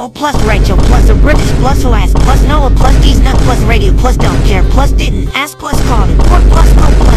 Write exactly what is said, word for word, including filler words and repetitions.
L plus ratio plus a British plus last plus Noah plus D's not plus radio plus don't care plus didn't ask plus called and plus plus no plus